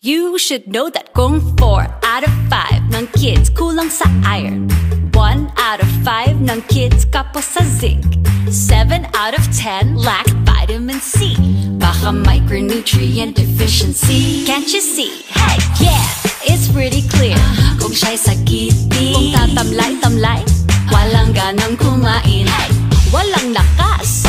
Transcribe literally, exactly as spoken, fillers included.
You should know that kung four out of five ng kids kulang sa iron, one out of five ng kids kapos sa zinc, seven out of ten lack vitamin C. Baka micronutrient deficiency. Can't you see? Hey, yeah, it's pretty clear. Kung siya'y sakiti, kung tatamlay-tamlay, walang ganang kumain, hey, walang lakas,